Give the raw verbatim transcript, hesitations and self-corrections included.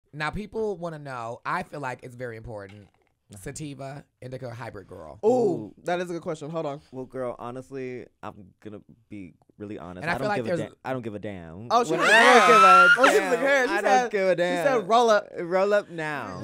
Now, people want to know. I feel like it's very important. Sativa, indica, hybrid girl. Oh, that is a good question. Hold on. Well, girl, honestly, I'm gonna be really honest. And I I, feel don't like give a there's- da- I don't give a damn. Oh, she When was I like, don't give a oh, she was damn. like, here. She I said- don't give a damn. She said, roll up. Roll up now.